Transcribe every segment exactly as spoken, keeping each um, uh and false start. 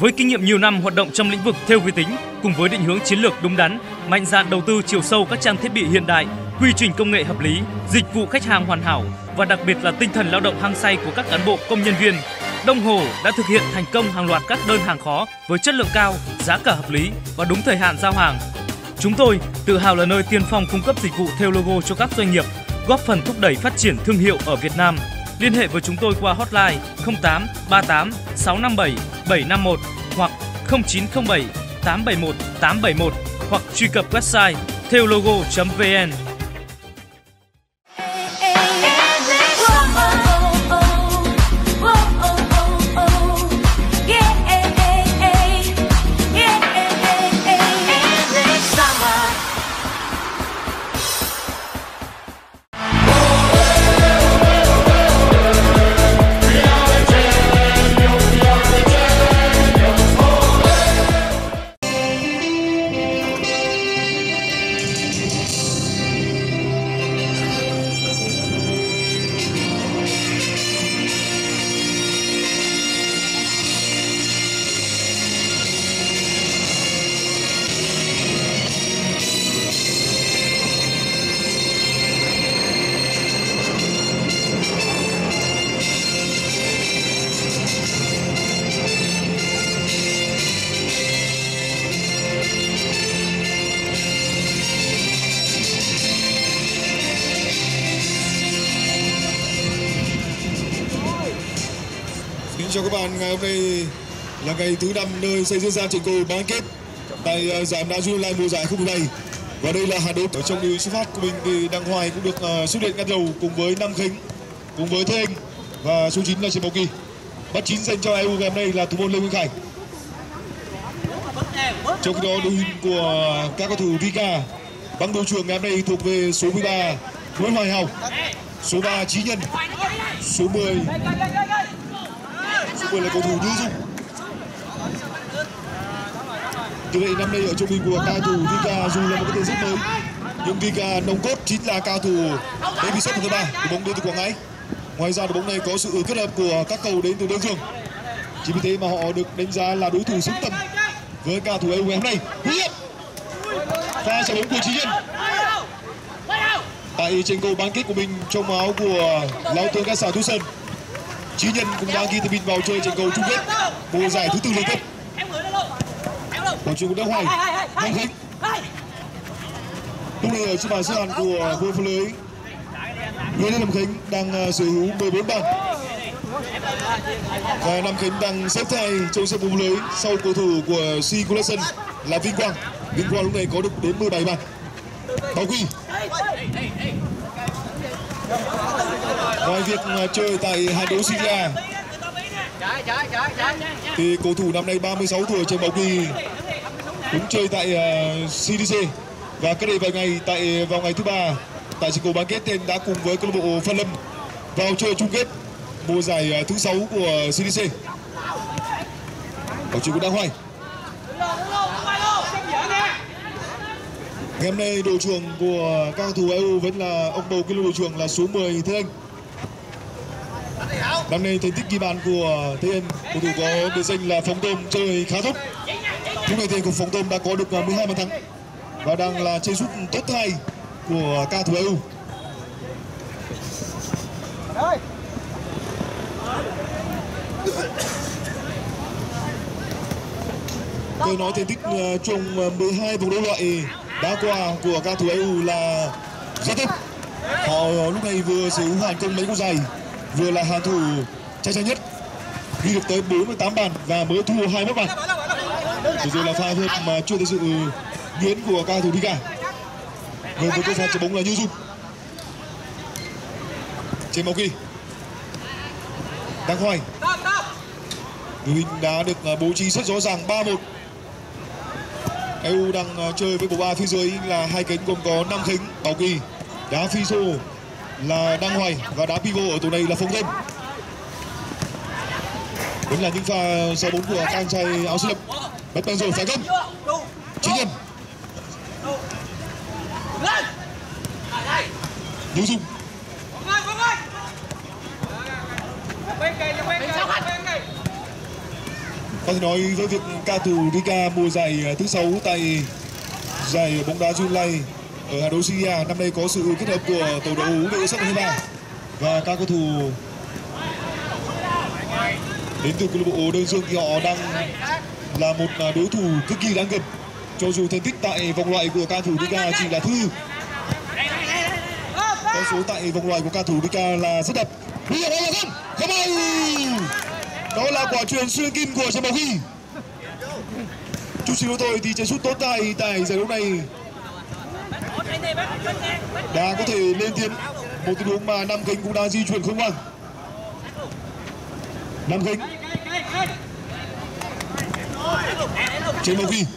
Với kinh nghiệm nhiều năm hoạt động trong lĩnh vực thêu vi tính, cùng với định hướng chiến lược đúng đắn, mạnh dạn đầu tư chiều sâu các trang thiết bị hiện đại, quy trình công nghệ hợp lý, dịch vụ khách hàng hoàn hảo và đặc biệt là tinh thần lao động hăng say của các cán bộ công nhân viên, Đông Hồ đã thực hiện thành công hàng loạt các đơn hàng khó với chất lượng cao, giá cả hợp lý và đúng thời hạn giao hàng. Chúng tôi tự hào là nơi tiên phong cung cấp dịch vụ thêu logo cho các doanh nghiệp, góp phần thúc đẩy phát triển thương hiệu ở Việt Nam. Liên hệ với chúng tôi qua hotline không tám ba tám sáu năm bảy bảy năm một hoặc không chín không bảy tám bảy một tám bảy một hoặc truy cập website thêu logo chấm vn. Chào các bạn, ngày hôm nay là ngày thứ năm nơi sẽ diễn ra trận cầu bán kết tại giải đá Junior mùa giải không mười bảy. Và đây là hạt đấu ở trong đội xuất phát của mình thì Đăng Hoài cũng được uh, xuất hiện ngăn đầu cùng với Nam Khánh, cùng với Thế Anh và số chín là Trần Bảo Kỳ. Bắt chín dành cho e u ngày hôm nay là thủ môn Lê Minh Khải. Trong khi đó đội hình của các cầu thủ Vika băng đội trưởng ngày hôm nay thuộc về số mười ba Nguyễn Hoài Hào, số ba Chí Nhân, số mười số mười là cầu thủ Như Dung. Như vậy năm nay ở trong mình của cao thủ Vika dù là một cái tên rất mới, nhưng Vika nòng cốt chính là cao thủ David Sóc thứ ba của bóng đến từ Quảng Ngãi. Ngoài ra đội bóng này có sự kết hợp của các cầu đến từ Đơn Dương. Chính vì thế mà họ được đánh giá là đối thủ xứng tầm với cao thủ e u ngày hôm nay. Huy Hiệp pha trả bóng của Chí Nhân tại trận cầu bán kết của mình trong áo của Lão tướng Cát Sảo Thu Sơn. Chí Nhân cũng đã ghi tên mình vào chơi trận cầu chung kết mùa giải thứ tư liên tiếp. Bóng chuyền của Đăng Hoài, Nam Khánh. Lúc này ở trên bàn xếp hạng của vô phá lưới, Nguyễn Nam Khánh đang sở hữu mười bốn bàn. Và Nam Khánh đang xếp thứ hai trong sân vô phá lưới sau cầu thủ của C Collection là Vinh Quang. Vinh Quang lúc này có được đến mười bảy bàn. Bảo Quy. Ngoài việc chơi tại hạt đấu xê đê a thì cầu thủ năm nay ba mươi sáu tuổi Trần Bảo Kỳ cũng chơi tại uh, xê đê xê và cách đây vài ngày tại vào ngày thứ ba tại trận cầu bán kết tên đã cùng với câu lạc bộ Phan Lâm vào chơi chung kết mùa giải uh, thứ sáu của xê đê xê. Ở trường của Đăng Hoài. Ngày hôm nay đội trưởng của các cầu thủ e u vẫn là ông bầu kiêm đội trưởng là số mười Thế Anh. Năm nay thành tích ghi bàn của Thế Anh, cầu thủ có biệt danh là Phóng Tôm chơi khá tốt. Lúc này thì cục Phóng Tôm đã có được mười hai bàn thắng và đang là chơi sút tốt hai của các cầu thủ e u. Tôi nói thành tích trong mười hai vòng đấu loại đá qua của các cầu thủ e u là rất tốt. Họ lúc này vừa sở hữu thành công mấy cú dài, vừa là hàng thủ chắc chắn nhất, ghi được tới bốn mươi tám bàn và mới thua hai mươi mốt bàn. Vừa rồi là pha vượt mà chưa thấy sự nhuyễn của cao thủ Vika. Người với câu phạt trái bóng là Như Dung. Trên Bảo Kỳ. Đăng Hoài. Đội hình đã được bố trí rất rõ ràng ba một. e u đang chơi với bộ ba phía dưới là hai cánh gồm có Nam Khánh, Bảo Kỳ, đá phi sô là Đăng Hoài và đá pivot ở tổ này là Phong Thêm. Vẫn là những pha sau bóng của các anh trai áo xanh lục. Bắt băng rồi phải không? Chí Nhân. Như Dung. Phát có thể nói với việc ca thủ Rica mùa giải thứ sáu tại giải bóng đá Junlay ở Hà Nội Syria năm nay có sự kết hợp của tổ đội đội sắp hai ba và các cầu thủ đến từ câu lạc bộ Đơn Dương thì họ đang là một đối thủ cực kỳ đáng gờm, cho dù thành tích tại vòng loại của ca thủ Rica chỉ là thứ con số tại vòng loại của ca thủ Rica là rất đẹp. Bây giờ đó là không không ơi, đó là quả chuyền xuyên kim của Trần Bảo Ghi. Chút xíu nữa thôi thì chân sút tốt tại tại giải đấu này đã có thể lên tiến. Một tình huống mà Nam Khánh cũng đã di chuyển không bằng. Nam Khánh Trần Bảo Ghi.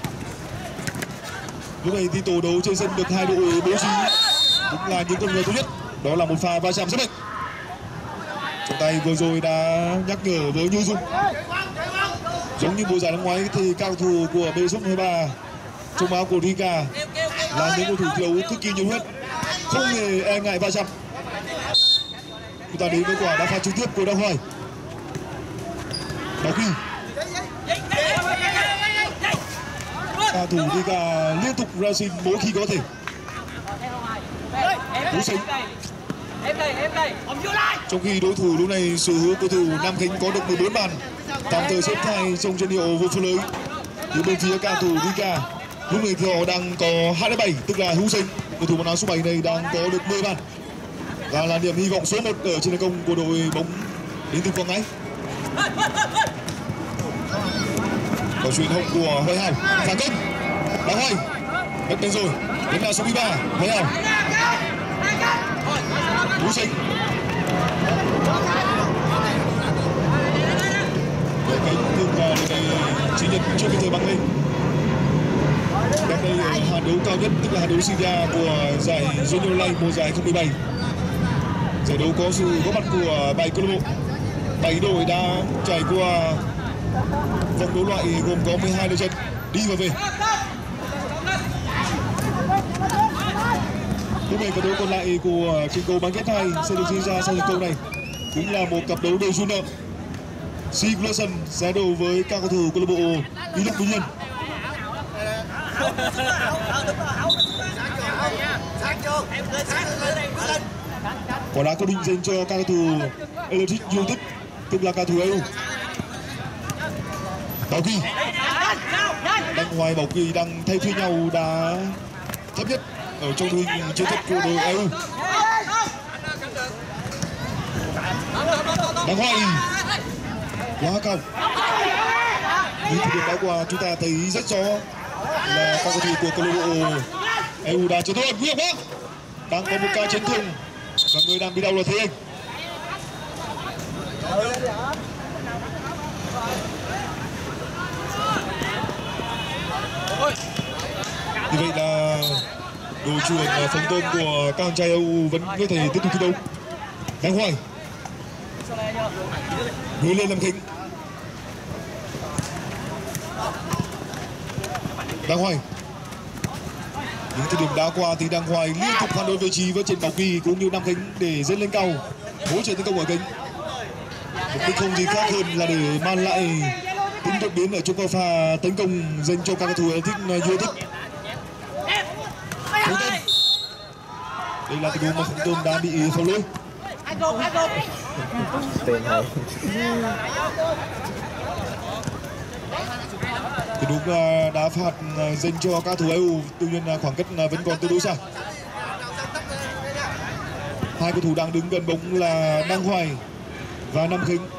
Lúc này thì tổ đấu trên sân được hai đội bố trí cũng là những con người tốt nhất. Đó là một pha va chạm rất mạnh. Trọng tài vừa rồi đã nhắc nhở với Như Dung. Giống như mùa giải năm ngoái thì cao thủ của bê ét hai ba trong áo của Rica là những cầu thủ thi đấu cực kỳ nhiều huyết, không hề e ngại va chạm. Chúng ta đến với quả đá phạt trực tiếp của Đăng Hoài. Bảo Ghi. Cao thủ Rica liên tục ra xin mỗi khi có thể. Cú sánh. Trong khi đối thủ lúc này sở hữu cầu thủ Nam Khánh có được mười bốn bàn, tạm thời xếp hai trong trận hiệu vô phá lưới. Từ bên phía cao thủ Rica lúc này thì họ đang có hai đến bảy, tức là Hữu Sinh, cầu thủ màu áo số bảy này đang có được mười bàn và là điểm hy vọng số một ở trên công của đội bóng đến từ Quảng Ngãi. Có chuyền hậu của Hoài Hảo, phản công, Đăng Hoài mất bên rồi, đến là số mười ba, Hoài Hảo. Hữu Sinh. Đội cánh nhưng mà đội này chỉ nhận chưa kịp thời băng lên. Đang đây ở hạt đấu cao nhất, tức là hạt đấu Syria của giải Junior Light mùa giải không một bảy. Giải đấu có sự góp mặt của bảy câu lạc bộ. bảy đội đã trải qua vòng đấu loại gồm có mười hai đội trận đi và về. Lúc này cặp đấu còn lại của trận cầu bán kết hai sẽ được diễn ra sau trận cầu này, cũng là một cặp đấu đầy rung động. Si Gleason sẽ đấu với các cầu thủ câu lạc bộ Ý Lực Bình Nhân. Quả đá cố định dành cho các cầu thủ Electric United, tức là cầu thủ e u. Bảo Ghi. Đăng Hoài, Bảo Ghi đang thay phiên nhau đá thấp nhất ở trong đội hình chiến thuật của đội e u. Đăng Hoài quá cao. Những thời điểm đã qua chúng ta thấy rất rõ là các cầu thủ của câu lạc bộ e u đã chấn thương nguy hiểm quá, đang có một ca chấn thương và người đang bị đau là Thế Anh. Như vậy là đội chuyền phòng tôn của các con trai e u vẫn có thể tiếp tục thi đấu. Đăng Hoài nối lên Nam Khánh. Đăng Hoài. Những thời điểm đá qua thì Đăng Hoài liên tục phản đối vị trí với Trần Bảo Ghi cũng như Nam Khánh để dẫn lên cao hỗ trợ tấn công ở cánh. Mục đích không gì khác hơn là để mang lại tính đột biến ở trong các pha tấn công dành cho các cầu thủ thích yêu thích. Đây là tình huống mà Khổng Tôn đã bị foul lỗi. Tình huống đá phạt dành cho các cầu thủ e u, tuy nhiên khoảng cách vẫn còn tương đối xa. Hai cầu thủ đang đứng gần bóng là Đăng Hoài và Nam Khánh.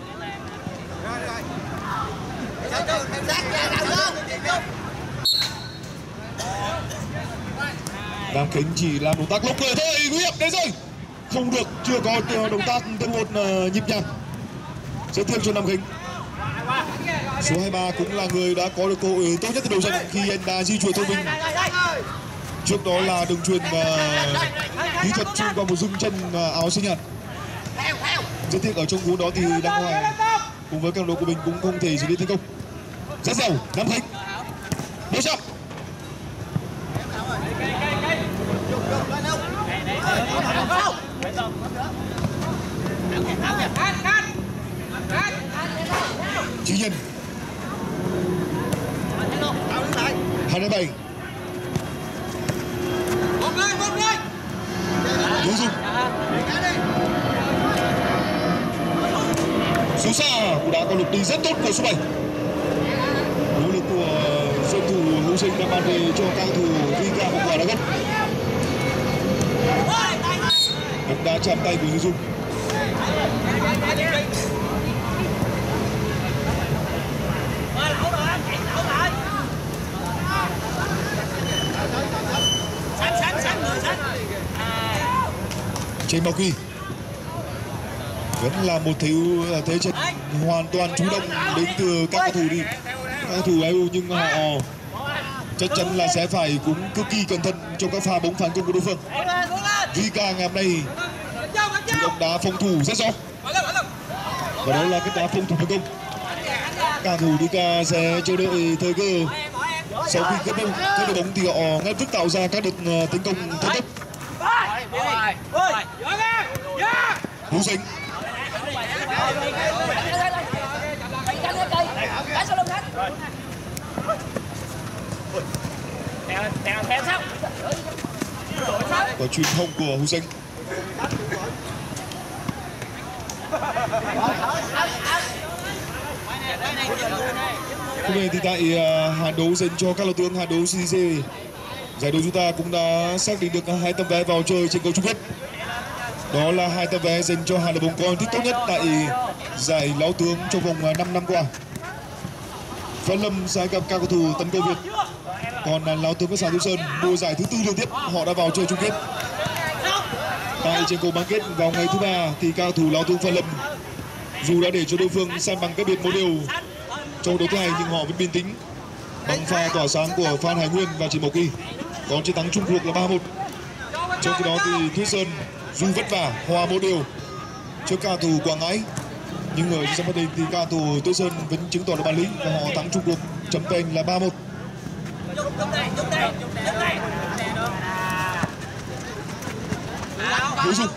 Nam Khánh chỉ làm động tác lốc người thôi, nguy hiểm đấy rồi, không được, chưa có động tác thêm một uh, nhịp nhàng, sẽ thêm cho Nam Khánh. Số hai mươi ba cũng là người đã có được cơ hội tốt nhất từ đầu trận khi anh đã di chuyển thông minh. Trước đó là đường chuyền uh, kỹ thuật xuyên qua một dung chân uh, áo xanh nhạt. Rất tiếc ở trong cú đó thì Đăng Hoài cùng với các đội của mình cũng không thể xử lý thành công. Rất giàu Nam Khánh bố chậm. Chí Nhân Dung. Số xa cũng đã có lượt đi rất tốt của số bảy. Nỗ lực của dân thủ Hữu Sinh đã mang về cho các cầu thủ Rica một quả đá gốc. Bóng đá chạm tay của Hữu Dung. Trên bao kỳ vẫn là một thế thế trận hoàn toàn chủ động đến từ các cầu thủ đi các cầu thủ e u, nhưng họ chắc chắn là sẽ phải cũng cực kỳ cẩn thận trong các pha bóng phản công của đối phương. Rica ngày hôm nay chủ động đá phòng thủ rất rõ, và đó là cái đá phòng thủ thành công. Các cầu thủ Rica sẽ chờ đợi thời cơ sau khi cướp bóng cướp được bóng thì họ ngay tức tạo ra các đợt tấn công thần tốc. Hữu Sinh và truyền thông của Hữu Sinh. Hôm nay thì tại hạng đấu dành cho các lô tướng hạng đấu xê xê, giải đấu chúng ta cũng đã xác định được hai tấm vé vào chơi trên cầu chung kết. Đó là hai tấm vé dành cho hai đội bóng có thành tích tốt nhất tại giải lão tướng trong vòng năm năm qua. Phan Lâm sẽ gặp các cầu thủ Tấn Công Việt. Còn lão tướng Bắc Sản Thiếu Sơn mùa giải thứ tư liên tiếp họ đã vào chơi chung kết. Tại trên cầu bán kết vào ngày thứ ba thì các cầu thủ lão tướng Phan Lâm dù đã để cho đối phương san bằng cách biệt một đều trong đấu thứ hai, nhưng họ vẫn bình tĩnh bằng pha tỏa sáng của Phan Hải Nguyên và Trịnh Bảo Kỳ. Còn chiến thắng chung cuộc là ba một. Trong khi đó thì Thuyết Sơn dù vất vả hòa một đều trước ca thủ Quảng Ngãi, nhưng ở sân vận động thì ca thủ Thuyết Sơn vẫn chứng tỏ được bản lĩnh và họ thắng chung cuộc chấm tên là ba một. Hữu Dung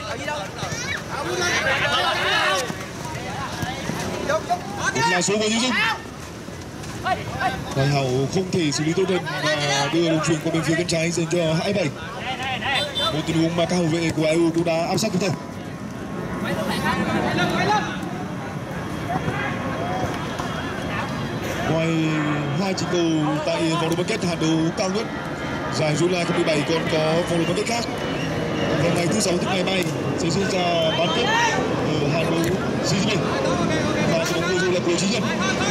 là số của Hữu Dung. Hoài Hảo không thể xử lý tốt hơn và đưa đường chuyền qua bên phía cánh trái dành cho hai bảy. Một tình huống mà các hậu vệ của e u cũng đã áp sát kịp thời. Ngoài hai chỉ cầu tại vòng đấu bán kết hạng đấu cao nhất giải July không một bảy, còn có vòng đấu bán kết khác vào ngày thứ sáu tức ngày mai sẽ diễn ra bán kết ở hạng đấu xê giê và trận bóng vừa rồi là của Chí Nhân.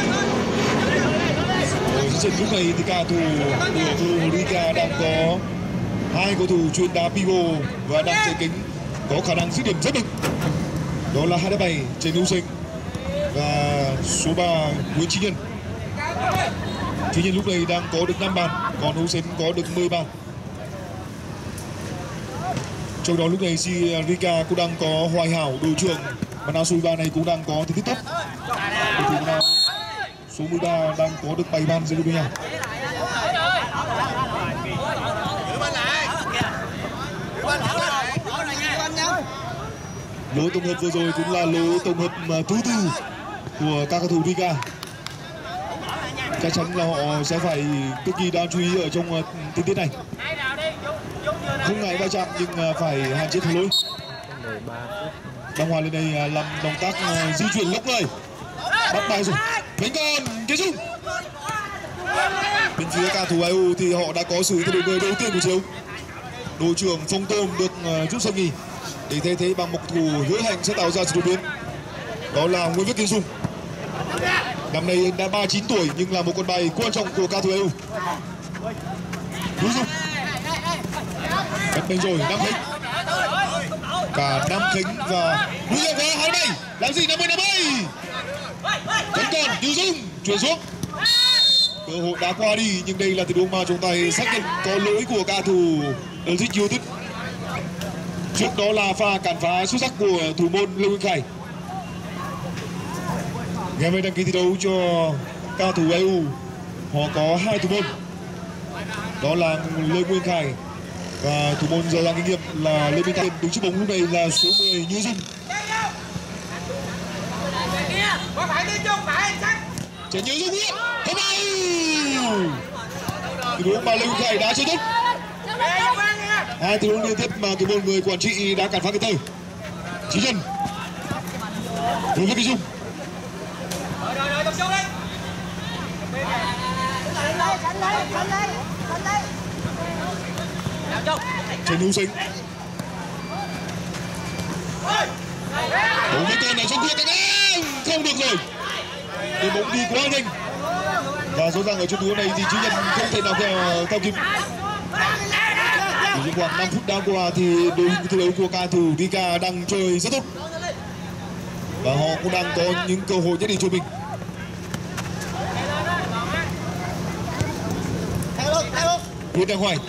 Ở trận lúc này thì cả thủ của Rica đang có hai cầu thủ chuyên đá pivot và đang chạy kính có khả năng dứt điểm rất đỉnh. Đó là hai đá bảy Trần Hữu Sinh và số ba Nguyễn Chí Nhân. Chí Nhân lúc này đang có được năm bàn, còn Hữu Sinh có được mười bàn. Trong đó lúc này si Rica cũng đang có Hoài Hảo đội trưởng, mà áo số mười ba này cũng đang có thành tích tốt. Cầu thủ nào số mười ba đang có được bảy bàn dưới đội nhà. Lỗ tổng hợp vừa rồi cũng là lỗ tổng hợp thứ tư của các cầu thủ Rica. Chắc chắn là họ sẽ phải cực kỳ đáng chú ý ở trong tình tiết này. Không ngại va chạm nhưng phải hạn chế thua lỗi. Đăng Hòa lên đây làm động tác di chuyển lốc lời, bắt bài rồi. Đánh còn Kế Dung. Bên phía cầu thủ e u thì họ đã có sự thay đổi người đầu tiên của chiều. Đội trưởng Phong Tôm được rút sân nghỉ để thay thế bằng một thủ hứa hẹn sẽ tạo ra sự đột biến. Đó là Nguyễn Viết Kế Dung. Năm nay anh đã ba mươi chín tuổi nhưng là một con bài quan trọng của cầu thủ e u. Hữu Dung. Bắt bên rồi Nam Khánh. Cả Nam Khánh và Hữu Dung có hai đây. Làm gì năm mươi năm mươi. Vẫn còn Hữu Dung chuyển xuống. Cơ hội đá qua đi nhưng đây là tình huống mà chúng ta xác định có lỗi của cầu thủ Đơn Thích Yêu Thích. Trước đó là pha cản phá xuất sắc của thủ môn Lê Nguyên Khải. Ngày mai đăng ký thi đấu cho cầu thủ e u họ có hai thủ môn, đó là Lê Nguyên Khải và thủ môn giàu kinh nghiệm là Lê Minh Thành. Đứng trước bóng lúc này là số mười Như Dung. Trẻ Như Dung biết không ai. Tình huống mà Lê Nguyên Khải đã chơi tốt. Hai tình huống liên tiếp mà cái một người quản trị đã cản phá cái tơi. Chí Nhân đối với cái Dung. Trần Hữu Sinh đối với tên này trong kia cái không được rồi, cái bóng đi quá nhanh và rõ ràng ở trong tình huống này thì Chí Nhân không thể nào theo theo kịp. Chỉ khoảng năm phút đã qua thì đội thi đấu của cầu thủ Rica đang chơi rất tốt và họ cũng đang có những cơ hội nhất định cho mình. Nguyễn Đăng Hoài,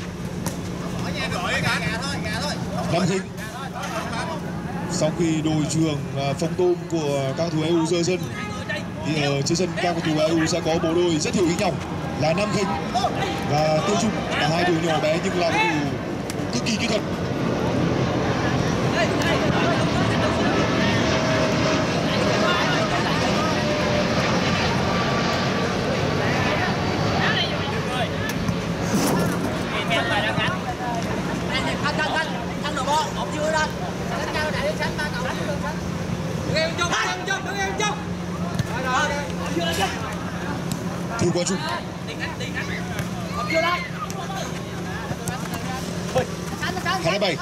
Nam Thịnh. Sau khi đội trưởng phòng tôm của các cầu thủ e u rời sân thì ở trên sân các cầu thủ e u sẽ có bộ đôi rất hiểu ý nhau là Nam Thịnh và Tiêu Trung, là hai đội nhỏ bé nhưng là cầu thủ cực kỳ kỹ thuật. Thư Quang Trung, hai bảy.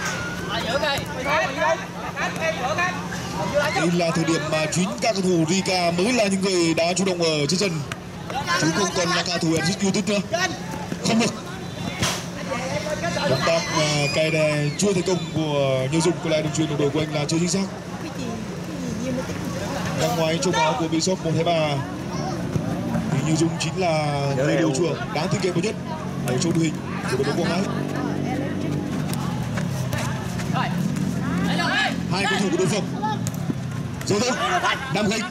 Đây là thời điểm mà chính các cầu thủ Rica mới là những người đã chủ động ở trên sân, chứ không còn là cầu thủ em rất yêu thích nữa. Không được. Động tác uh, cài đè chưa thành công của Như Dung, có lẽ đường truyền đồng đội của anh là chưa chính xác. Đang ngoài trong áo của Bishop một hai ba thì Như Dung chính là người đội trưởng đáng tin cậy nhất ở trong đội hình của đội bóng Quảng Ngãi. Hai cầu thủ của đối phương rồi thôi Nam Khánh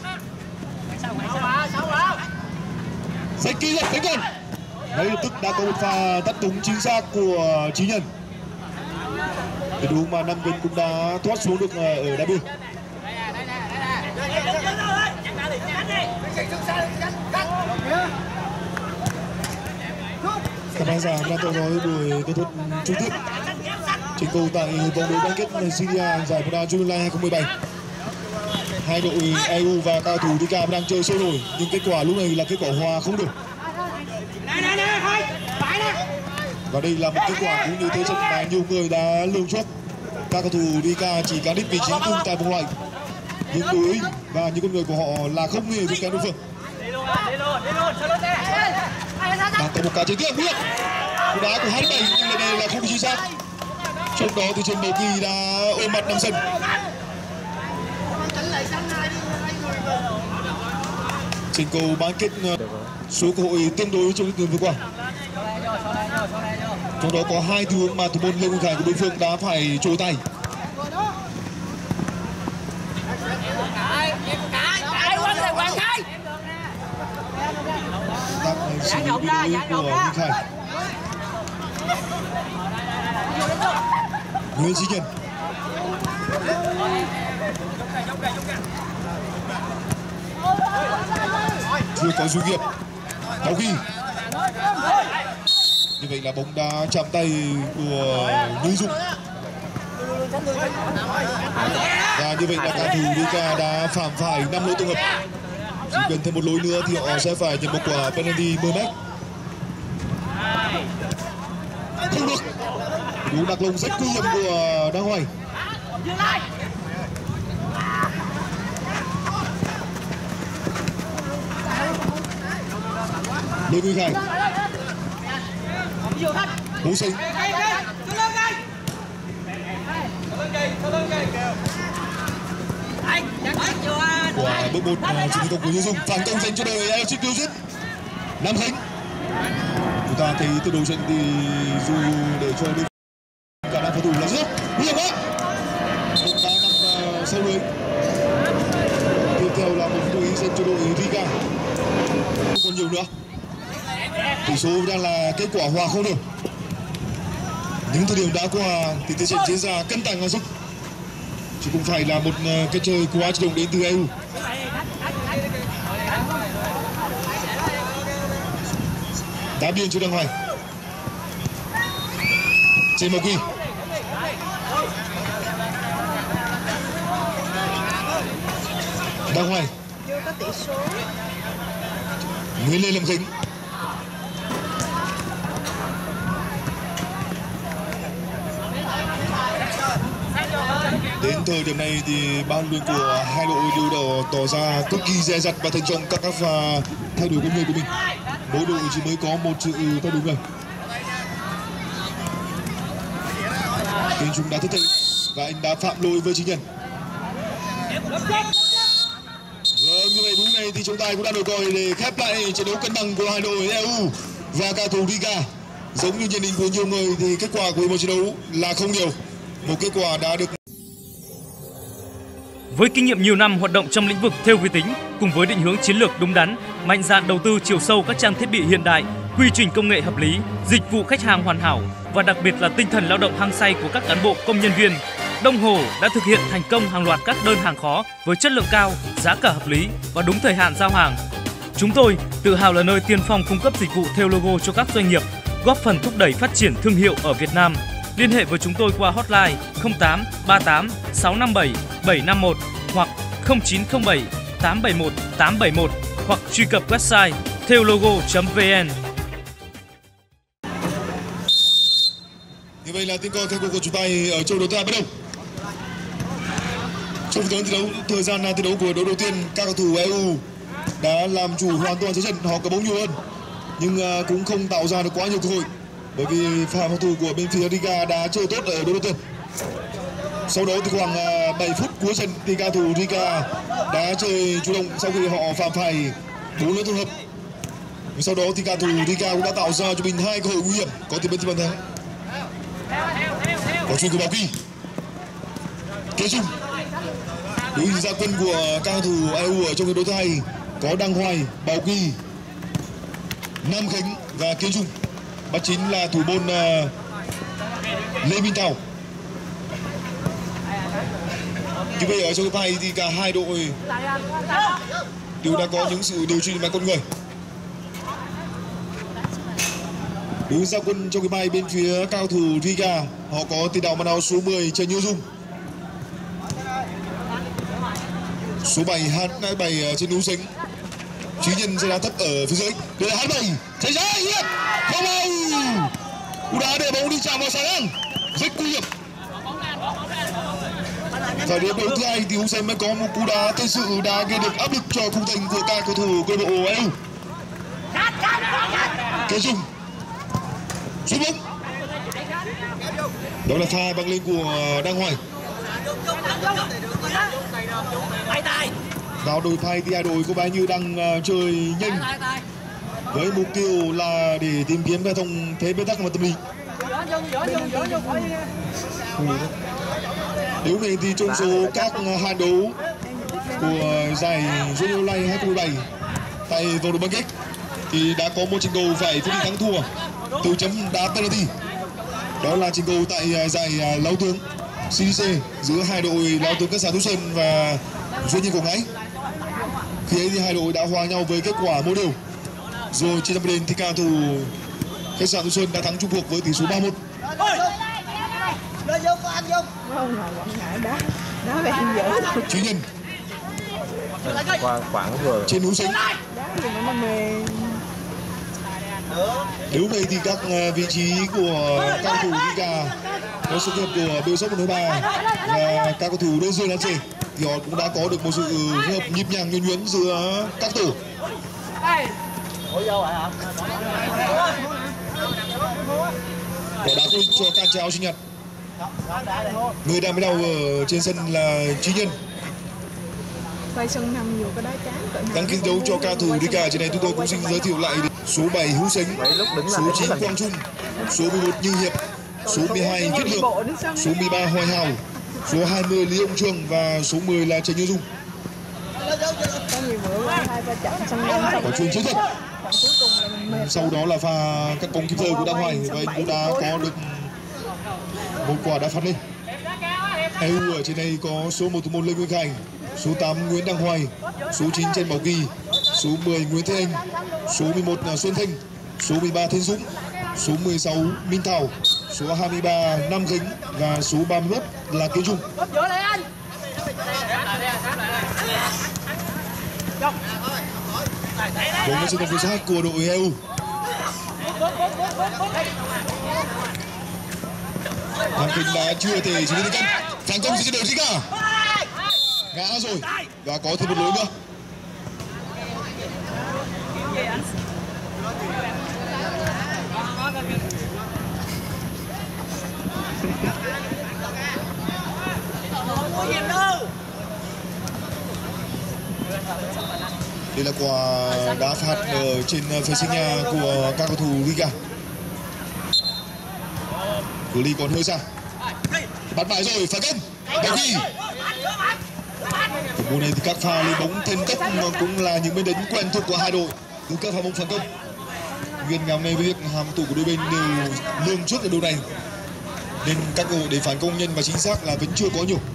Sách kỹ thuật đánh gol. Ngay lập tức đã có một pha tắt túng chính xác của Chí Nhân. Cái đúng mà Nam Khánh cũng đã thoát xuống được ở đá biên. Các bạn già đang theo dõi buổi kỹ thuật trực tiếp trên cầu tại vòng đấu bán kết Nigeria giải bóng đá Jubilee hai không một bảy. Hai đội e u và cao thủ Rica đang chơi sôi nổi nhưng kết quả lúc này là kết quả hòa không được. Và đây là một kết quả cũng như thế trận mà nhiều người đã lường trước. Các cầu thủ Rica chỉ cán đích vị trí cùng tại vòng loại, nhưng đội hình và những con người của họ là không hề thua kém đối phương. Đang có một cả chiến tiếp biết cú đá của hai bảy nhưng lần này là không chính xác. Trong đó thì Trần Bầu Kỳ đã ôm mặt nằm sân. Trên cầu bán kết số cơ hội tương đối trong những tuần vừa qua, trong đó có hai tình huống mà thủ môn Lê Quang Khải của đối phương đã phải trôi tay. Tác xử lý đối của Minh Khải. Nguyễn Chí Nhân. Chưa có dư nghiệp. Tháo ghi. Như vậy là bóng đá chạm tay của Như Dung. Và như vậy là cầu thủ Rica đã phạm phải năm lỗi tổng hợp. Chỉ cần thêm một lỗi nữa thì họ sẽ phải nhận một quả penalty mười mét. Không được. Cú đặt lồng rất nguy hiểm của Đăng Hoài. Lê Huy Khải. Hú Sinh. Quả bước một chỉ thành công của Như Dung, phản công dành cho đội Elchit Tiêu Duyết. Nam Khánh. Chúng ta thấy từ đầu trận thì dù để cho đối cả năm cầu thủ là rất nguy hiểm quá. Một đá nằm sâu lưới. Tiếp theo là một chú ý dành cho đội Rica. Không còn nhiều nữa. Tỷ số đang là kết quả hòa không đều. Những thời điểm đã qua thì thế trận diễn ra cân bằng ngang sức, chứ không phải là một cái chơi quá chủ động đến từ e u. Đá biên cho Đăng Hoài. trên Mộc Ghi. Đăng Hoài. Chưa có tỷ số. Nguyễn Lê Lâm Khánh. Đến thời điểm này thì ban luyện của hai đội đều đã tỏ ra cực kỳ dè dặt và thận trọng các các pha thay đổi con người của mình. Mỗi đội chỉ mới có một sự thay đổi người. Kiên Trung đã thất thế và anh đã phạm lỗi với chính nhân. Vâng, như vậy đúng này thì trọng tài cũng đã được gọi để khép lại trận đấu cân bằng của hai đội e u và cao thủ Riga. Giống như nhận định của nhiều người thì kết quả của một trận đấu là không nhiều. Một kết quả đã được. Với kinh nghiệm nhiều năm hoạt động trong lĩnh vực thêu vi tính, cùng với định hướng chiến lược đúng đắn, mạnh dạn đầu tư chiều sâu các trang thiết bị hiện đại, quy trình công nghệ hợp lý, dịch vụ khách hàng hoàn hảo và đặc biệt là tinh thần lao động hăng say của các cán bộ công nhân viên, Đông Hồ đã thực hiện thành công hàng loạt các đơn hàng khó với chất lượng cao, giá cả hợp lý và đúng thời hạn giao hàng. Chúng tôi tự hào là nơi tiên phong cung cấp dịch vụ thêu logo cho các doanh nghiệp, góp phần thúc đẩy phát triển thương hiệu ở Việt Nam. Liên hệ với chúng tôi qua hotline không tám ba tám sáu năm bảy bảy năm một hoặc không chín không bảy tám bảy một tám bảy một hoặc truy cập website theologo chấm vn. Như vậy là tiếng còi khai cuộc của chúng ta ở châu đấu thứ hai bắt đầu. Trong trận đấu, thời gian thi đấu của đấu đầu tiên, các cầu thủ e u đã làm chủ hoàn toàn thế trận, họ có bóng nhiều hơn nhưng cũng không tạo ra được quá nhiều cơ hội bởi vì pha phòng thủ của bên phía Riga đã chơi tốt ở đấu đầu tiên. Sau đó thì khoảng bảy phút cuối trận thì cao thủ Riga đã chơi chủ động sau khi họ phạm phải bốn lỗi tổng hợp. Sau đó thì cao thủ Riga cũng đã tạo ra cho mình hai cơ hội nguy hiểm có thể bên trên bàn thắng. Có chuyền của Bảo Kỳ. Kế Trung. Đối ra quân của cao thủ e u ở trong trận đấu thứ hai có Đăng Hoài, Bảo Kỳ, Nam Khánh và Kế Trung. Bắt chính là thủ môn uh, Lê Minh Thảo. Như vậy ở trong cái này thì cả hai đội đều đã có những sự điều chỉnh về con người. Đối ra quân trong cái bài bên phía cao thủ Riga, họ có tiền đạo mang áo số mười Trần Như Dung, số bảy hát bảy trên núi Dính, Chí Nhân sẽ đá thấp ở phía dưới. Đây là hát bảy chạy ra hiệp không đâu, cú đá để bóng đi chạm vào sàng rất nguy hiểm. Và đến đấu thứ hai thì Hussein mới có một cú đá thực sự đã gây được áp lực cho khung thành của các cầu thủ câu lạc bộ e u. Kế Dung sút bóng, đó là pha băng lên của Đăng Hoài. Vào đội thay thì hai đội có vẻ như đang chơi nhanh với mục tiêu là để tìm kiếm về thông thế bế tắc và tâm lý. Nếu này thì trong số các hạng đấu của giải Junior Light hai không một bảy tại vòng đấu bán kết thì đã có một trận cầu phải quyết định thắng thua từ chấm đá penalty. Đó là trận cầu tại giải Lao Tướng xê đê xê giữa hai đội Lao Tướng Khách sạn Tú Sơn và Duy Nhiên Quảng Ngãi. Khi ấy thì hai đội đã hòa nhau với kết quả một đều. Rồi trên trận đền thì cao thủ Khách sạn Tú Sơn đã thắng chung cuộc với tỷ số ba một. Chí Nhân qua khoảng vừa trên núi Dính. Nếu vậy thì các vị trí của các cầu thủ Riga có sự kết hợp của Bill Sóc một đối ba và các cầu thủ đối diện là gì thì họ cũng đã có được một sự phối hợp nhịp nhàng nhuần nhuyễn giữa các cầu thủ. Họ đã quyết định cho can trao sinh nhật. Người đang mới đầu ở trên sân là Chí Nhân. Đang kinh đấu cho cao thủ Riga trên này chúng tôi cũng xin giới thiệu lại số bảy Hussein, số chín Quang Trung, số mười một Như Hiệp, số mười hai Viết Lượng, số mười ba Hoài Hào, số hai mươi Lý Ông Trường và số mười là Trần Như Dung. Có chuyền chiến thuật. Sau đó là pha các bóng kịp thời của Đăng Hoài và anh cũng đã có được một quả đá phạt lên. e u ở trên này có số một thủ môn Lê Nguyên Khánh, số tám Nguyễn Đăng Hoài, số chín Trần Bảo Kỳ, số mười Nguyễn Thế Anh, số mười một là Xuân Thanh, số mười ba Thiên Dũng, số mười sáu Minh Thảo, số hai mươi ba Nam Khánh và số ba mươi mốt là Kiên Trung. Bóng lên trên phần phía sát của đội e u. Nam Khánh đã chưa thể xử lý thành công. Phản công trên đội Riga. Ngã rồi và có thêm một lỗi nữa. Đây là quả đá phạt ở trên phía sân nhà của các cầu thủ Riga. Cự ly còn hơi xa. Bắt phải rồi, phản công. Bảo Ghi. Ở mùa này thì các pha lên bóng thêm tốc cũng là những bên đánh quen thuộc của hai đội. Từ các pha bóng phản công. Nguyên ngày hôm nay với việc hàng thủ của đôi bên đều lương trước ở đội này, nên các cơ hội để phản công nhanh và chính xác là vẫn chưa có nhiều.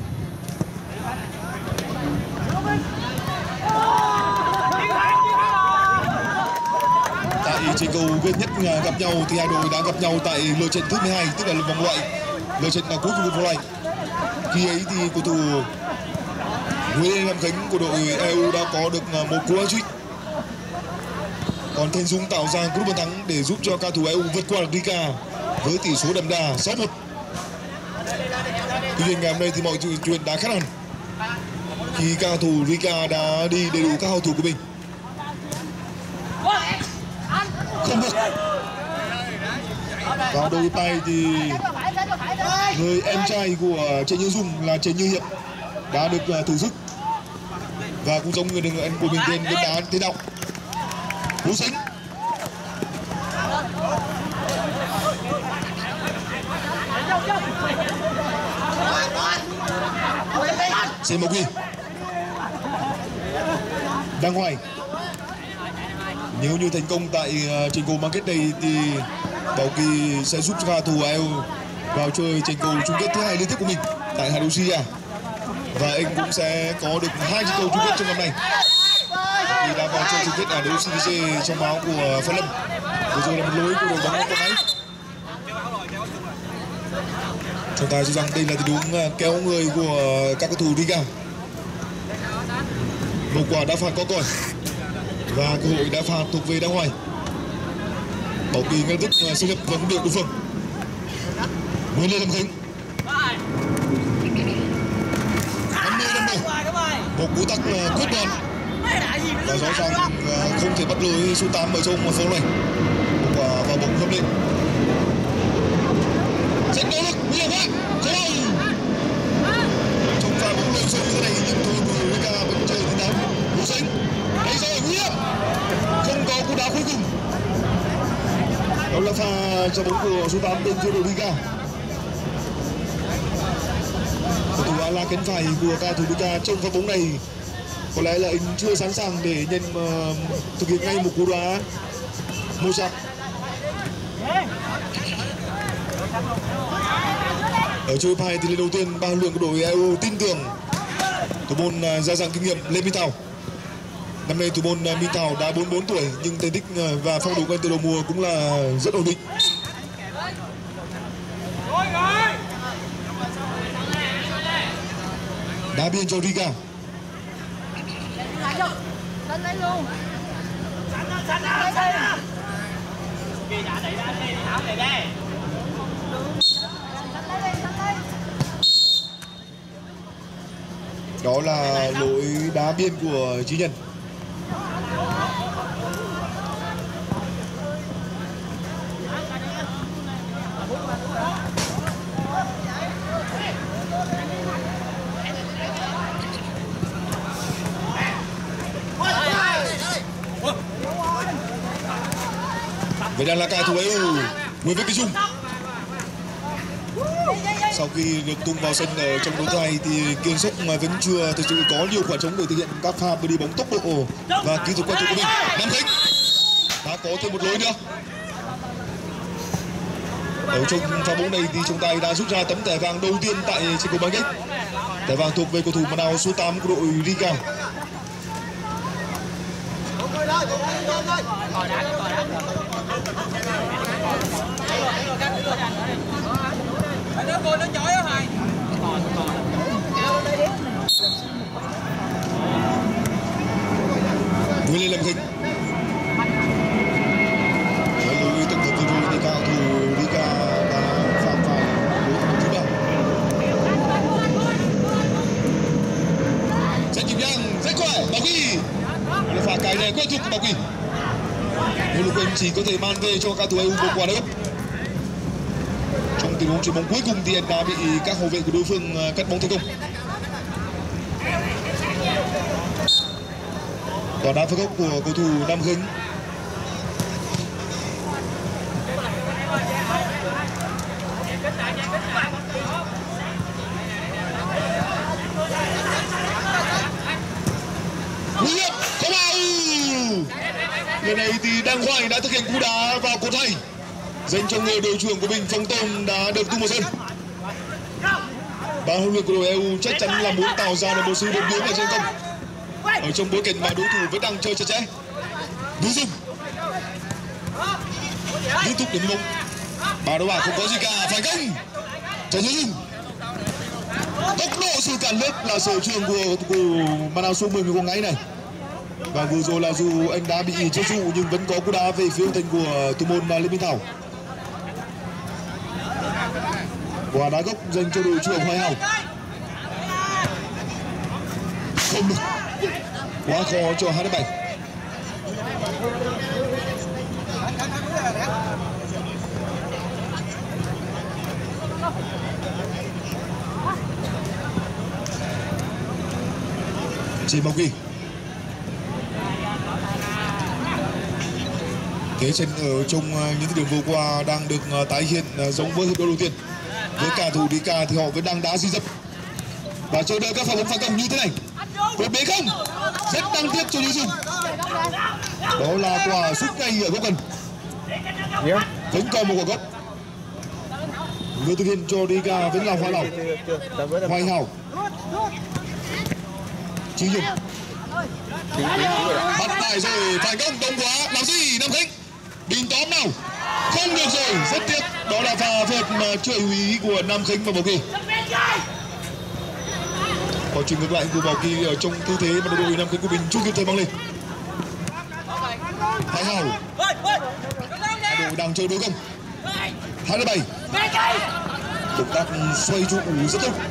Tại trên cầu gần nhất gặp nhau thì hai đội đã gặp nhau tại lượt trận thứ mười hai, tức là vòng loại, lượt trận là cuối cùng vòng loại. Khi ấy thì cầu thủ Nguyễn Nam Khánh của đội e u đã có được một cú hat-trick, còn Thanh Dũng tạo ra cú bàn thắng để giúp cho cao thủ e u vượt qua Riga với tỷ số đậm đà sáu một. Tuy nhiên ngày hôm nay thì mọi chuyện đã khác hẳn khi cao thủ Riga đã đi đầy đủ các hậu thủ của mình. Không được. Vào đôi tay thì người em trai của Trần Như Dung là Trần Như Hiệp đã được thử sức và cũng giống người đàn anh của mình tên đến đá thế đạo. Cú sánh. Xem Mộc Ghi. Đăng Hoài. Nếu như thành công tại uh, trận cầu bán kết này thì Bảo Kỳ sẽ giúp cho cao thủ e u vào chơi trận cầu chung kết thứ hai liên tiếp của mình tại Indonesia, và anh cũng sẽ có được hai trận cầu chung kết trong năm nay. Thì đã vào chơi chung kết ở Indonesia trong máu của Phan Lâm. Vừa rồi là một lỗi của đội bóng của máy. Chúng ta cho rằng đây là tình huống kéo người của các cầu thủ Riga. Một quả đá phạt có còi và cơ hội đá phạt thuộc về Đăng Hoài. Bảo Kỳ ngay lập tức xâm nhập vào cung địa đối phương. Nguyễn Lê Lâm Khánh. năm mươi năm mươi. Một cú tắc quyết đoán và rõ ràng không thể bắt lưới số tám ở trong phố này. Một quả vào bóng hợp lệ. Rất nỗ lực, nguy hiểm quá. Rồi. Trong pha bóng lên sâu như thế này nhưng thôi của Riga vẫn chơi đến đá. Cú sánh. Đây rồi, nguy hiểm. Không có cú đá cuối cùng. Đó là pha cho bóng của số tám bên phía đội Riga. Cầu thủ Ala cánh phải của cao thủ Riga trong pha bóng này có lẽ là anh chưa sẵn sàng để nhận uh, thực hiện ngay một cú đá mô sạc. Ở chơi phai thì lần đầu tiên ban huấn luyện của đội e u tin tưởng thủ môn uh, gia dạng kinh nghiệm Lê Minh Thảo. Năm nay thủ môn uh, Minh Thảo đã bốn mươi bốn tuổi nhưng thành tích uh, và phong độ của anh từ đầu mùa cũng là rất ổn định. Đá biên cho Riga. Đó là lỗi đá biên của Chí Nhân. Vậy đang là cao thủ e u Nguyễn Viết Kỳ Dung. Sau khi được tung vào sân ở trong đấu tay thì Kiên Sốc mà vẫn chưa thực sự có nhiều khoảng trống để thực hiện các pha đi bóng tốc độ và kỹ thuật quan trọng của mình. Nam Khánh đã có thêm một lỗi nữa. Ở trong pha bóng này thì trọng tài đã rút ra tấm thẻ vàng đầu tiên tại trận cầu bán kết. Thẻ vàng thuộc về cầu thủ màn áo số tám của đội Riga. Rồi, vẻ quen thuộc của Bảo Kỳ. Nhưng lúc anh chỉ có thể mang về cho các thủ e u một quả đá. Trong tình huống chuyền bóng cuối cùng thì anh đã bị các hậu vệ của đối phương cắt bóng thành công. Quả đá phạt góc của cầu thủ Nam Khánh. Nguy hiểm, không vào. Lần này thì Đăng Hoài đã thực hiện cú đá vào cột hay dành cho người đội trưởng của mình. Phong Tôn đã được tung vào sân. Ban huấn luyện của đội e u chắc chắn là muốn tạo ra được một sự đột biến ở trên công ở trong bối cảnh mà đối thủ vẫn đang chơi chặt chẽ. Nữ Dung liên tục điểm bóng. Bà đấu bảng không có gì cả, phải không? Trần Nữ Dung. Tốc độ sự cản lướt là sở trường của của màn áo số mười của ngay này. Và vừa rồi là dù anh đã bị chế trụ nhưng vẫn có cú đá về phía thành của thủ môn Lê Minh Thảo. Quả đá góc dành cho đội trưởng Hoài Hảo. Không được, quá khó cho hai bảy. Chỉ Bảo Kỳ. Thế trận ở trong những điểm vừa qua đang được tái hiện giống với hiệp đấu đầu tiên. Với cả thủ đê ca thì họ vẫn đang đá di dập và chờ đợi các pha bóng phản công như thế này. Một bế không, rất đáng tiếc cho Như Dung. Đó là quả sút ngay ở góc gần. Vẫn còn một quả góc. Người thực hiện cho đê ca vẫn là Hoa Lộc, Hoài Hảo, Chí Dung. Bắt lại rồi, phản công đông quá, làm gì Nam Khánh? Bình tóm nào, không được rồi, rất tiếc. Đó là pha vượt mà chơi húy của Nam Khánh và Bảo Kỳ. Quả chuyền ngược lại của Bảo Kỳ ở trong tư thế mà đội Nam Khánh của mình chưa kịp thời mang lên. Hải Hảo, hai đội đang chơi đối công. Hai mươi bảy, động tác xoay trụ rất tốt.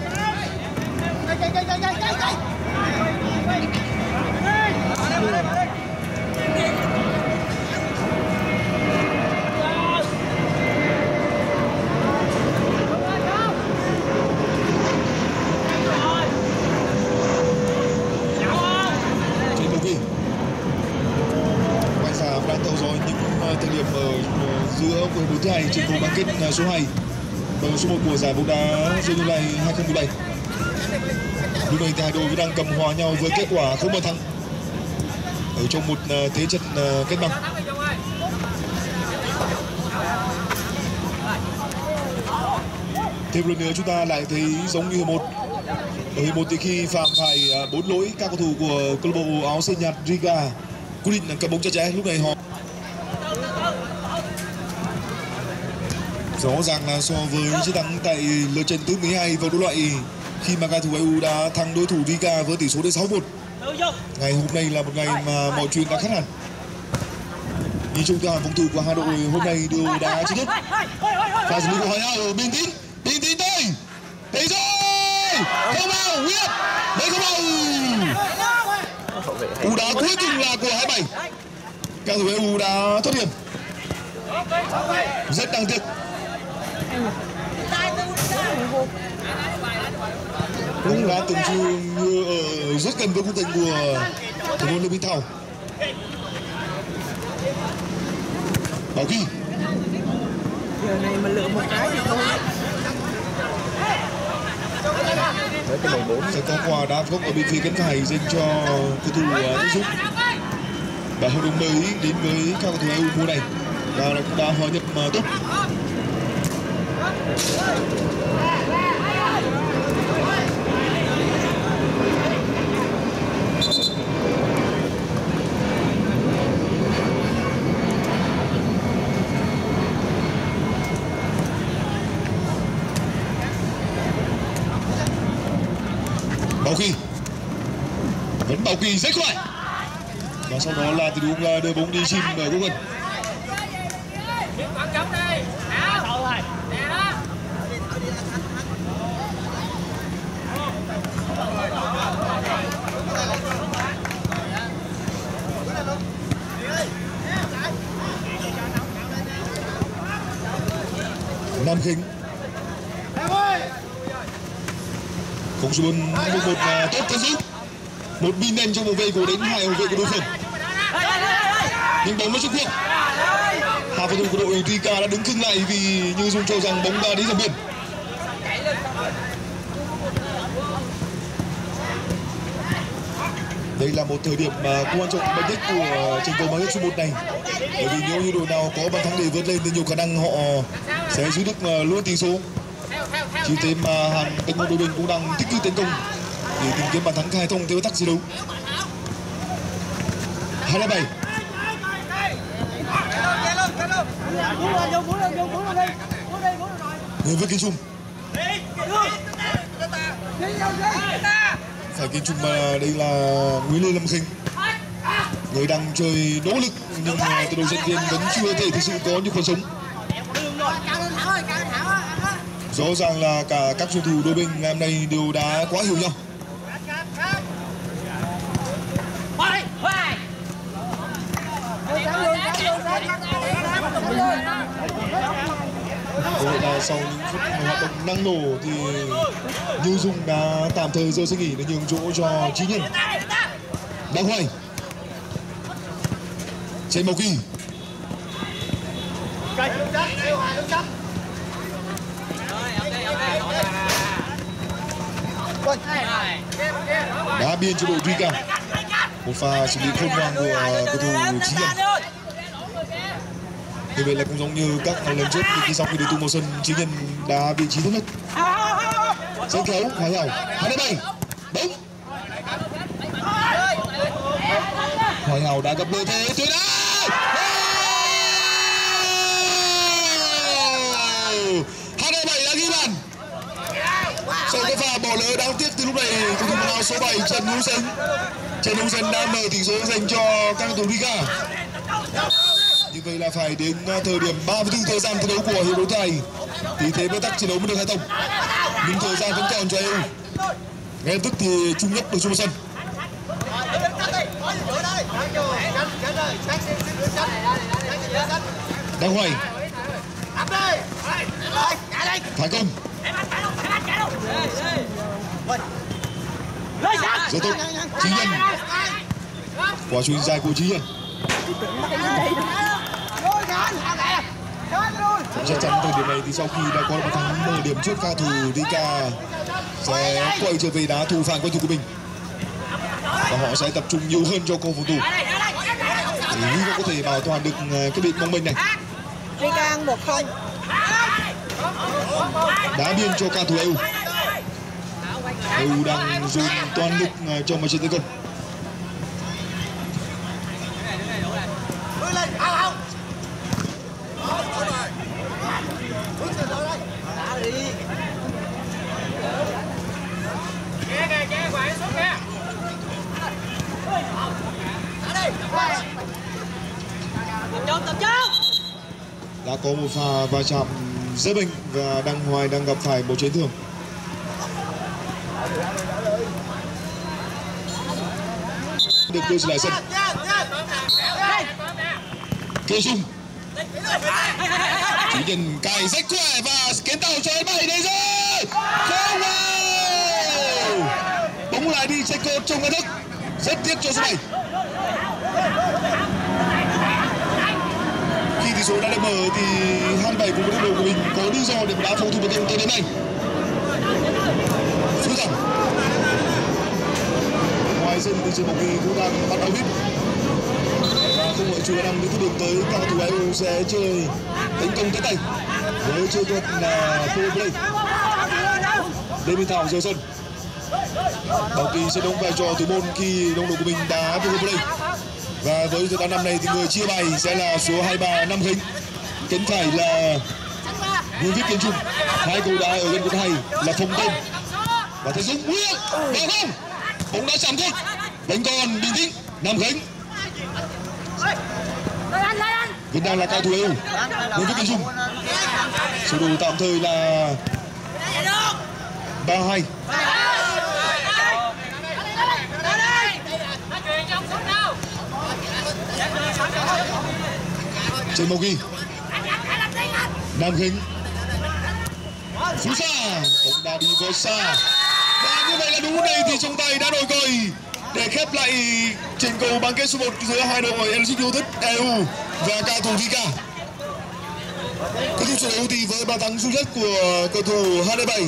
Thời điểm ở giữa của hiệp đấu thứ hai trên vòng bán kết số hai và số một của giải bóng đá Junior Live hai không một bảy. Lúc này thì hai đội vẫn đang cầm hòa nhau với kết quả không bàn thắng ở trong một thế trận kết băng. Thêm lần nữa chúng ta lại thấy giống như hiệp một. Ở hiệp một thì khi phạm phải bốn lỗi, các cầu thủ của câu lạc bộ áo xanh nhạt Riga quyết định cầm bóng chặt chẽ. Lúc này họ rõ ràng là so với chiến thắng tại lượt trận thứ mười hai vòng đấu loại khi mà các thủ e u đã thắng đối thủ Riga với tỷ số đến sáu một. Ngày hôm nay là một ngày mà mọi chuyện đã khác hẳn. Nhìn chung cả phòng thủ của hai đội hôm nay đều đã chính thức. Pha xử lý của Hoài Hảo, bình tĩnh, bình tĩnh thôi. Đấy rồi, không vào, nguy hiểm, đấy không vào. Cú đá cuối cùng là của hai bảy. Các thủ e u đã thoát điểm. Rất đáng tiếc. Cũng đã từng chuyền như ở rất gần với khung thành của thủ môn Lê Minh Thảo. Bảo Kỳ. Giờ này mà lựa một cái thì thôi. Sẽ có quả đá góc ở bên phía cánh phải dành cho cầu thủ Đức Dũng. Và hợp đồng mới đến với các cầu thủ e u mùa này và cũng đã hòa nhập tốt. Bảo Kỳ vẫn Bảo Kỳ rất khỏe và sau đó là tình huống đưa bóng đi chìm ở góc gần. Nam Khánh. Không số bốn một một là tốt Thế Dũng. Một biên nhanh trong vùng vây của đến hai hậu vệ của đối phương. Nhưng bóng nó xuất hiện. Hai cầu thủ của đội Rica đã đứng cứng lại vì Như Dung cho rằng bóng đã đến dòng biên. Đây là một thời điểm mà quan trọng mạnh nhất của trận cầu mang hiệu số một này. Bởi vì nếu như đội nào có bàn thắng để vượt lên thì nhiều khả năng họ sẽ giữ được luôn tỷ số. Chỉ thế mà hàng cánh một đội mình cũng đang tích cực tấn công để tìm kiếm bàn thắng khai thông theo tắc chiến đấu. hai mươi bảy. Người với Kiên Trung. Phải Kiên Trung mà đây là Nguyễn Lê Lâm Khánh. Người đang chơi nỗ lực nhưng mà từ đầu trận viên vẫn chưa thể thực sự có những con sống. Rõ ràng là cả các cầu thủ đôi bên ngày hôm nay đều đã quá hiểu nhau. Vậy là sau những phút hoạt động năng nổ thì Như Dung đã tạm thời rơi xin nghỉ để nhường chỗ cho Chí Nhân. Đăng Hoài. Trên Mộc Kỳ. Đá biên cho đội Rica. Một pha xử lý khôn ngoan của cầu thủ Chí Nhân. Như vậy là cũng giống như các lần trước thì khi sau khi được tung vào sân, Chí Nhân đá vị trí tốt nhất. Sân khấu Hải Hảo hai mươi bảy. Bóng. Hải Hảo đã gặp lợi thế tuyệt vời. hai mươi bảy đã ghi bàn. Sau cái pha bỏ lỡ đáng tiếc thì lúc này cầu thủ áo số bảy Trần Hữu Sơn. Trần Hữu Sơn đã mở tỷ số dành cho các cầu thủ Rica. Như vậy là phải đến thời điểm ba mươi tư thời gian thi đấu của hiệp đấu này thì thế bế tắc chiến đấu mới được khai thông. Nhưng thời gian vẫn còn cho e u. Ngay lập tức thì Trung Nhất được xuống sân. Đăng Hoài. Thái Công. Rất tốt. Chí Nhân. Quả chuyền dài của Chí Nhân. Chắc chắn thời điểm này thì sau khi đã có bàn thắng mở điểm trước cao thủ Rica sẽ quay trở về đá thủ phản quân thủ của mình và họ sẽ tập trung nhiều hơn cho cầu phòng thủ để hy vọng có thể bảo toàn được cái biệt bóng mình này. Rica một không. Đá biên cho cao thủ e u. e u đang dồn toàn lực trong mặt trận tấn công. Đã có một pha va chạm rất mạnh và Đăng Hoài đang gặp phải một chấn thương. Được đưa lại sân. Kiên Trung. Chủ nhân cài rách khỏe và kiến tạo cho bảy đây rồi. Không đâu. Bóng lại đi chạy cột trong cái thức. Rất tiếc cho số bảy. Khi tỷ số đã được mở thì hai mươi bảy cùng với đội của mình có lý do để đá phòng thủ một tấn tới đến này. Xuống rằng ngoài sân thì trên Mộc Kỳ cũng đang bắt đầu biết và không phải chưa năm đến cái đường tới các cầu thủ e u sẽ chơi tấn công tới tay với chơi thuật là power play. Lê Minh Thảo rời sân. Bảo Kỳ sẽ đóng vai trò thủ môn khi đồng đội của mình đá power play. Và với thời gian năm nay thì người chia bài sẽ là số hai mươi ba Nam Khánh, cánh phải là Nguyễn Viết Kiên Trung, hai cầu đá ở gần cột hai là Phong Công và Thế Dũng. Nguyễn vào không, bóng đã chạm cột, đánh còn bình tĩnh Nam Khánh. Việt Nam là cao thủ e u Nguyễn Viết Kiên Trung. Sơ đồ tạm thời là ba hai. Trên Mộc Kỳ. Nam Khánh. Phú xa, bóng đá đi với xa. Và như vậy là đúng này thì trọng tài đã đổi còi để khép lại trận cầu bán kết số một giữa hai đội en xê United e u và ca thủ Vika. Kết thúc trận đấu thì với bàn thắng duy nhất của cầu thủ hát đê bảy.